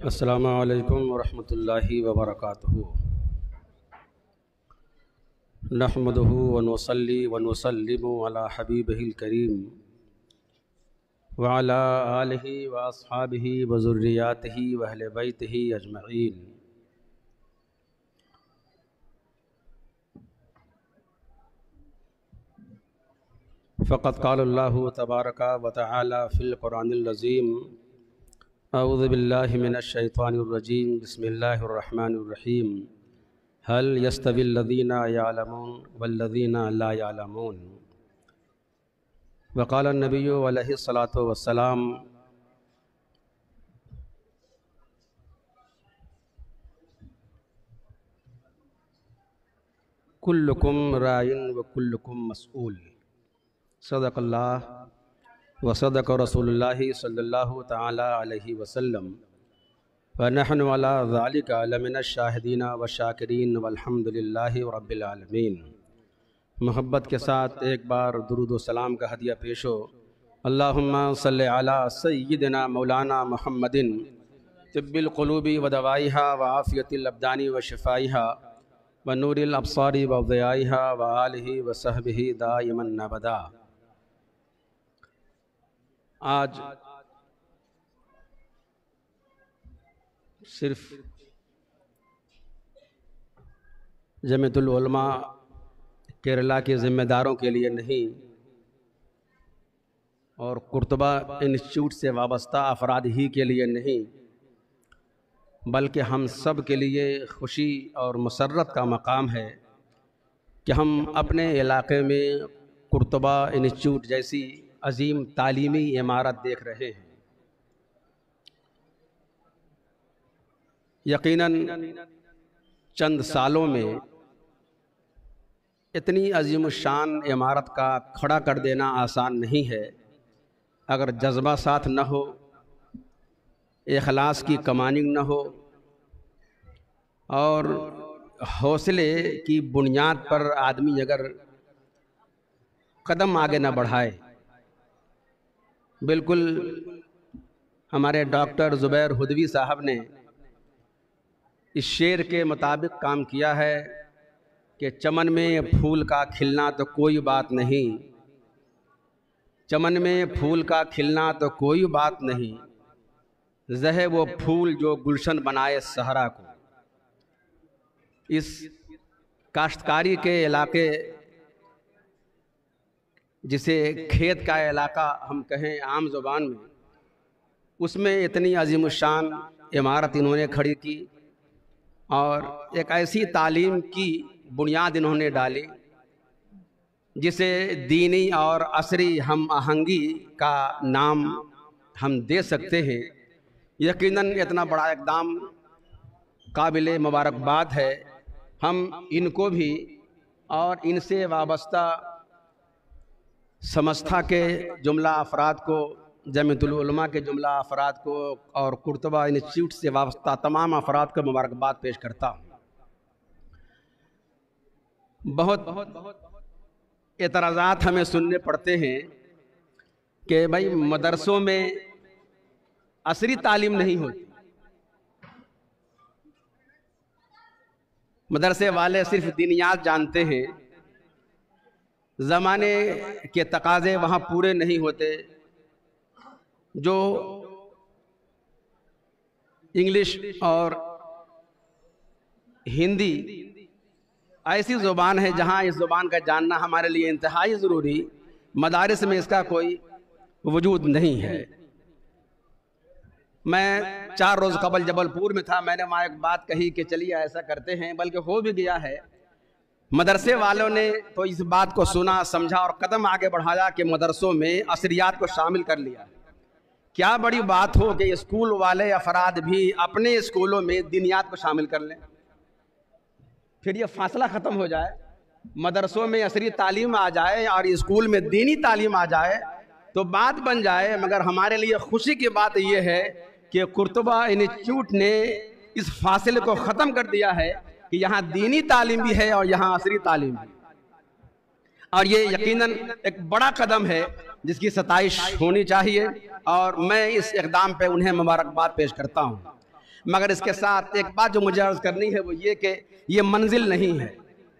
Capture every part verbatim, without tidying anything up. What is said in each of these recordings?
अस्सलामु अलैकुम वरहमतुल्लाहि वबरकातुहू। नहमदुहू व नुसल्ली व नुसल्लिमु अला हबीबिहिल करीम व अला आलिहि व अस्हाबिहि व ज़ुर्रियातिहि व अहले बैतिहि अजमईन। फ़क़त क़ालल्लाहु तबारका व तआला फ़िल क़ुरानिल अज़ीम अऊज़ु बिल्लाहि मिनश शैतानिर रजीम बिस्मिल्लाहिर रहमानिर रहीम हल यस्तविल लज़ीना यअलमून वल्लज़ीना ला यअलमून। व क़ाला नबिय्यु अलैहि सलातु वस्सलाम कुल्लुकुम राइन व कुल्लुकुम मसऊल। सदक़ल्लाह व सदक़ रसूलुल्लाहि सल्लल्लाहु तआला अलैहि वसल्लम व नहनु अला ज़ालिका लमिनश शाहिदीना व शाकिरीन वल्हम्दुलिल्लाहि रब्बिल आलमीन। मोहब्बत के साथ एक बार दुरूद व सलाम का हदिया पेश हो। अल्लाहुम्मा सल्लि अला सय्यिदिना मौलाना मुहम्मदिन तिब्बिल क़ुलूबि व दवाइहा व आफ़ियतिल अब्दानी व शिफ़ाइहा व नूरिल अब्सारी व ज़ियाइहा व आलिहि व सहबिहि दाइमन अबदा। आज सिर्फ जमीयतुल उलमा केरला के ज़िम्मेदारों के लिए नहीं और कुर्तबा इंस्टीट्यूट से वाबस्ता अफराद ही के लिए नहीं, बल्कि हम सब के लिए खुशी और मसर्रत का मकाम है कि हम अपने इलाके में कुर्तबा इंस्टीट्यूट जैसी अजीम तालीमी इमारत देख रहे हैं। यकीनन चंद सालों में इतनी अजीम शान इमारत का खड़ा कर देना आसान नहीं है। अगर जज्बा साथ न हो, इखलास की कमानिंग न हो और हौसले की बुनियाद पर आदमी अगर कदम आगे न बढ़ाए। बिल्कुल हमारे डॉक्टर ज़ुबैर हुदवी साहब ने इस शेर के मुताबिक काम किया है कि चमन में फूल का खिलना तो कोई बात नहीं, चमन में फूल का खिलना तो कोई बात नहीं, ज़हे वो फूल जो गुलशन बनाए सहरा को। इस काश्तकारी के इलाके जिसे खेत का इलाका हम कहें आम ज़ुबान में, उसमें इतनी अजीम शान इमारत इन्होंने खड़ी की और एक ऐसी तालीम की बुनियाद इन्होंने डाली जिसे दीनी और असरी हम आहंगी का नाम हम दे सकते हैं। यकीनन इतना बड़ा इक़दाम काबिल मुबारकबाद है। हम इनको भी और इनसे वाबस्ता समस्था के जुमला अफराद को, जमीयतुल उलमा के जुमला अफराद को और कुर्तबा इंस्टीट्यूट से वाबस्ता तमाम अफराद को मुबारकबाद पेश करता हूँ। बहुत एतराज़ात हमें सुनने पड़ते हैं कि भाई मदरसों में असरी तालीम नहीं होती, मदरसे वाले सिर्फ दीनियात जानते हैं, ज़माने के तकाज़े वहाँ पूरे नहीं होते। जो इंग्लिश और हिंदी ऐसी ज़ुबान है जहाँ इस ज़ुबान का जानना हमारे लिए इंतहाई ज़रूरी, मदारिस में इसका कोई वजूद नहीं है। मैं चार रोज़ कबल जबलपुर में था, मैंने वहाँ एक बात कही कि चलिए ऐसा करते हैं, बल्कि हो भी गया है। मदरसे वालों ने तो इस बात को सुना, समझा और कदम आगे बढ़ाया कि मदरसों में असरियात को शामिल कर लिया। क्या बड़ी बात हो कि स्कूल वाले अफराद भी अपने स्कूलों में दीनियात को शामिल कर लें, फिर ये फासला ख़त्म हो जाए। मदरसों में असरी तालीम आ जाए और स्कूल में दीनी तालीम आ जाए तो बात बन जाए। मगर हमारे लिए खुशी की बात यह है कि कुर्तबा इंस्टीट्यूट ने इस फासले को ख़त्म कर दिया है कि यहाँ दीनी तालीम भी है और यहाँ असरी तालीम भी। और ये यकीनन एक बड़ा कदम है जिसकी सताइश होनी चाहिए और मैं इस इक़दाम पे उन्हें मुबारकबाद पेश करता हूँ। मगर इसके साथ एक बात जो मुझे अर्ज करनी है वो ये कि ये मंजिल नहीं है,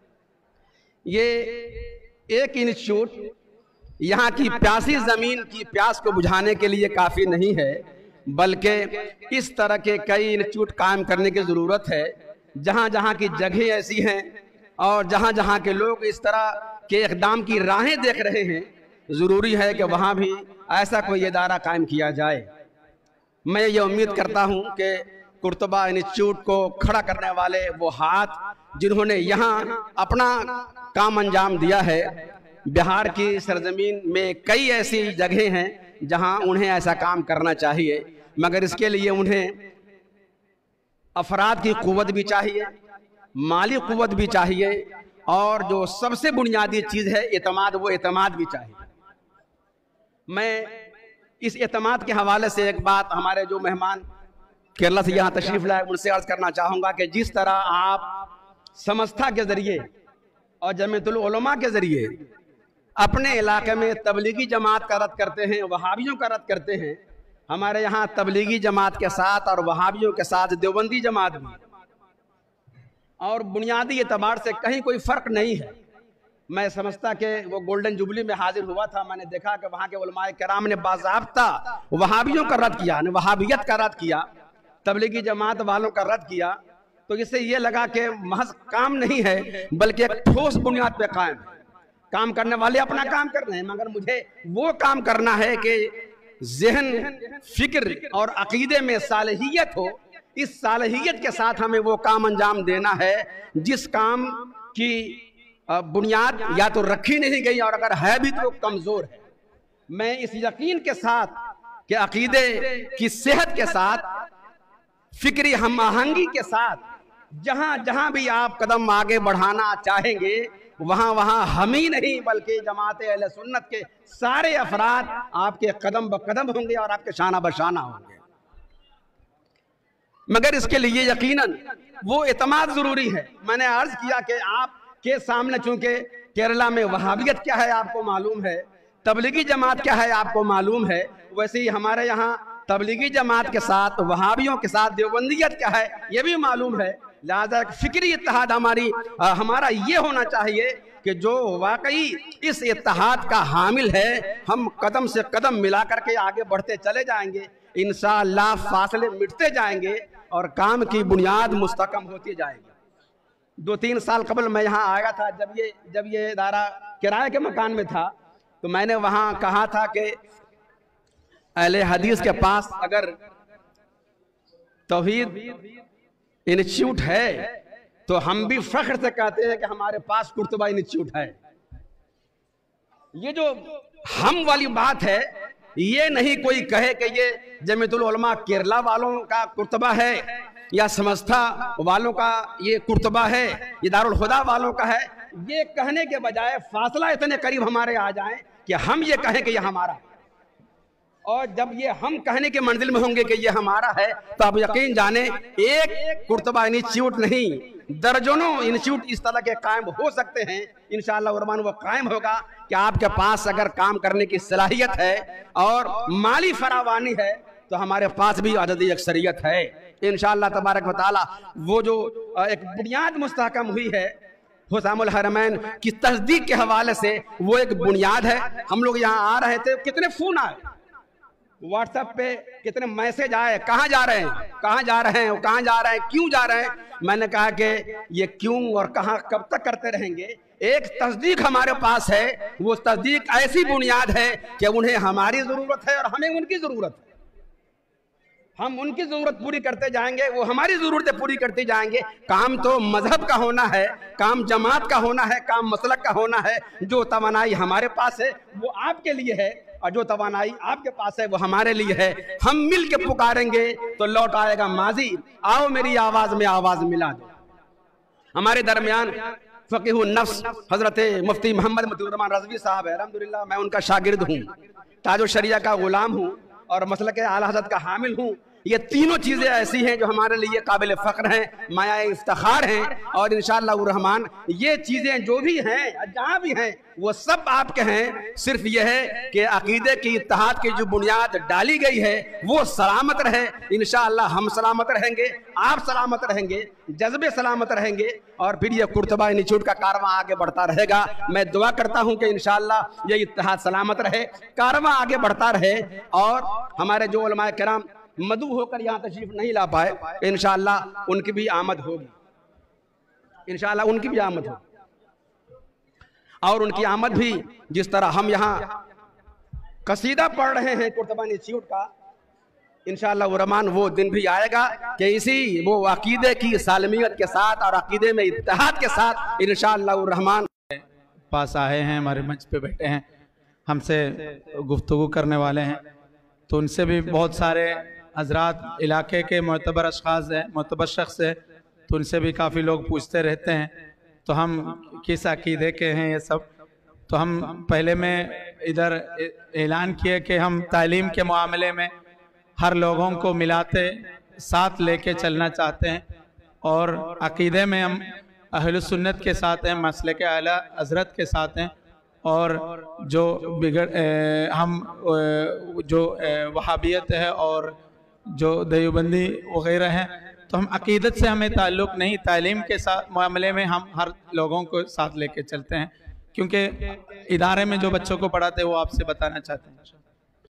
ये एक इंस्टीट्यूट यहाँ की प्यासी ज़मीन की प्यास को बुझाने के लिए काफ़ी नहीं है, बल्कि इस तरह के कई इंस्टीट्यूट कायम करने की ज़रूरत है। जहाँ जहाँ की जगह ऐसी हैं और जहाँ जहाँ के लोग इस तरह के इक़दाम की राहें देख रहे हैं, ज़रूरी है कि वहाँ भी ऐसा कोई इदारा कायम किया जाए। मैं ये उम्मीद करता हूँ कि कुर्तबा इंस्टीट्यूट को खड़ा करने वाले वो हाथ जिन्होंने यहाँ अपना काम अंजाम दिया है, बिहार की सरजमीन में कई ऐसी जगह हैं जहाँ उन्हें ऐसा काम करना चाहिए, मगर इसके लिए उन्हें अफराद की क़ुव्वत भी चाहिए, माली क़ुव्वत भी चाहिए, और जो सबसे बुनियादी चीज़ है एतमाद, वो एतमाद भी चाहिए। मैं इस एतमाद के हवाले से एक बात हमारे जो मेहमान केरला से यहाँ तशरीफ़ लाए उनसे अर्ज़ करना चाहूँगा कि जिस तरह आप संस्था के ज़रिए और जमीयतुल उलमा के ज़रिए अपने इलाके में तबलीगी जमात का रद्द करते हैं, वहाबियों का रद्द करते हैं, हमारे यहाँ तबलीगी जमात के साथ और वहाबियों के साथ देवबंदी जमात भी, और बुनियादी एतबार से कहीं कोई फ़र्क नहीं है। मैं समझता कि वो गोल्डन जुबली में हाजिर हुआ था, मैंने देखा कि वहाँ के उलमाए किराम ने बाज़ाब्ता वहाबियों का रद्द किया, वहाबियत का रद्द किया, तबलीगी जमात वालों का रद्द किया। तो इससे ये लगा कि महज काम नहीं है बल्कि एक ठोस बुनियाद पे कायम है। काम करने वाले अपना काम कर रहे हैं, मगर मुझे वो काम करना है कि ज़हन, फिक्र और अकीदे में सालहियत हो। इस सालहियत के साथ हमें वो काम अंजाम देना है जिस काम की बुनियाद या तो रखी नहीं गई और अगर है भी तो कमज़ोर है। मैं इस यकीन के साथ कि अकीदे की सेहत के साथ, फिक्री हम आहंगी के साथ जहाँ जहाँ भी आप कदम आगे बढ़ाना चाहेंगे वहाँ वहाँ हम ही नहीं बल्कि जमात अहले सुन्नत के सारे अफराद आपके कदम ब कदम होंगे और आपके शाना बशाना होंगे। मगर इसके लिए यकीनन वो एतमाद ज़रूरी है। मैंने अर्ज़ किया कि आपके सामने चूँकि केरला में वहाबियत क्या है आपको मालूम है, तबलीगी जमात क्या है आपको मालूम है, वैसे ही हमारे यहाँ तबलीगी जमात के साथ वहाबियों के साथ देवबंदियत क्या है ये भी मालूम है। लिहाजा फिक्री इत्तेहाद हमारी आ, हमारा ये होना चाहिए कि जो वाकई इस इत्तेहाद का हामिल है, हम कदम से कदम मिला करके आगे बढ़ते चले जाएंगे, इंशाअल्लाह फासले मिटते जाएंगे और काम की बुनियाद मुस्तकम होती जाएगी। दो तीन साल कबल मैं यहाँ आया था, जब ये जब ये इदारा किराए के मकान में था, तो मैंने वहाँ कहा था कि अहले हदीस के पास अगर तौहीद इंस्टीट्यूट है तो हम भी फख्र से कहते हैं कि हमारे पास कुर्तबा इंस्टीट्यूट है। ये जो हम वाली बात है, ये नहीं कोई कहे कि ये जमीयतुल उलमा केरला वालों का कुर्तबा है या संस्था वालों का ये कुर्तबा है, ये दारुल हुदा वालों का है। ये कहने के बजाय फासला इतने करीब हमारे आ जाए कि हम ये कहें कि ये हमारा है, और जब ये हम कहने के मंजिल में होंगे कि ये हमारा है तो आप यकीन जाने एक कुर्तबा इंस्टीट्यूट नहीं दर्जनों इंस्टीट्यूट इस तरह के कायम हो सकते हैं। इंशाअल्लाह रहमान वो कायम होगा कि आपके पास अगर काम करने की सलाहियत है और माली फरावानी है तो हमारे पास भी अददी अक्सरियत है। इंशाअल्लाह तबारक व तआला वो जो एक बुनियाद मुस्तहकम हुई है हुसामुल हरमैन की तस्दीक के हवाले से, वो एक बुनियाद है। हम लोग यहाँ आ रहे थे, कितने फ़ोन आए, व्हाट्सएप पे कितने मैसेज आए, कहाँ जा रहे हैं, कहाँ जा रहे हैं, कहाँ जा रहे हैं, क्यों जा रहे हैं। मैंने कहा कि ये क्यों और कहाँ कब तक करते रहेंगे, एक तस्दीक हमारे पास है। वो तस्दीक ऐसी बुनियाद है कि उन्हें हमारी ज़रूरत है और हमें उनकी ज़रूरत है। हम उनकी ज़रूरत पूरी करते जाएंगे, वो हमारी ज़रूरतें पूरी करते जाएंगे। काम तो मजहब का होना है, काम जमात का होना है, काम मसलक का होना है। जो तवानाई हमारे पास है वो आपके लिए है और जो तवानाई आपके पास है वो हमारे लिए है। हम मिल के पुकारेंगे तो लौट आएगा माजी, आओ मेरी आवाज़ में आवाज़ मिला दो। हमारे दरमियान फ़क़ीह नफ्स हज़रत मुफ्ती मोहम्मद मतीउर रहमान रज़वी साहब है, अल्हम्दुलिल्लाह मैं उनका शागिर्द हूँ, ताजो शरिया का ग़ुलाम हूँ और मसलक आला हज़रत का हामिल हूँ। ये तीनों चीज़ें ऐसी हैं जो हमारे लिए काबिल फ़ख्र हैं, माया इफ्तिखार हैं। और इंशाअल्लाह रहमान ये चीज़ें जो भी हैं जहाँ भी हैं वो सब आपके हैं। सिर्फ यह है कि अकीदे की इत्तेहाद की जो बुनियाद डाली गई है वो सलामत रहे। इंशाअल्लाह हम सलामत रहेंगे, आप सलामत रहेंगे, जज्बे सलामत रहेंगे और फिर ये कुर्तबा निचोड़ का कारवां आगे बढ़ता रहेगा। मैं दुआ करता हूँ कि इंशाअल्लाह ये इत्तेहाद सलामत रहे, कारवां आगे बढ़ता रहे। और हमारे जो उलमाए किराम मदू होकर यहाँ तशरीफ नहीं ला पाए, इंशाअल्लाह उनकी भी आमद होगी, इंशाअल्लाह उनकी भी आमद होगी। और उनकी आमद भी जिस तरह हम यहाँ कसीदा पढ़ रहे हैं कुर्तबा निचोड़ का, इंशाअल्लाह रहमान वो दिन भी आएगा कि इसी वो अकीदे की सालमियत के साथ और अकीदे में इत्तेहाद के साथ इंशाअल्लाह रहमान पास आए हैं, हमारे मंच पे बैठे हैं, हमसे गुफ्तगू करने वाले हैं। तो उनसे भी बहुत सारे हजरात इलाके के मोतबर अशखास हैं, मोतबर शख्स है, तो उनसे भी काफ़ी लोग पूछते रहते हैं तो हम किस अकीदे के हैं ये सब। तो हम पहले में इधर ऐलान किए कि हम तालीम के मामले में हर लोगों को मिलाते साथ लेके चलना चाहते हैं और अकीदे में हम अहले सुन्नत के साथ हैं, मसलक आला हज़रत के साथ हैं। और जो बिगड़ ए, हम ए, जो वहाबियत है और जो देवबंदी वगैरह हैं, तो हम अकीदत से हमें ताल्लुक़ नहीं, तालीम के साथ मामले में हम हर लोगों को साथ लेके चलते हैं। क्योंकि इदारे में जो बच्चों को पढ़ाते हैं वो आपसे बताना चाहते हैं।